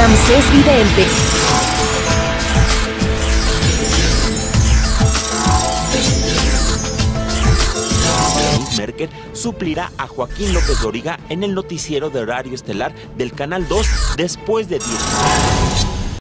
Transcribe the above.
Ramsés Vidente. Merker suplirá a Joaquín López Dóriga en el noticiero de horario estelar del Canal 2 después de 10 años.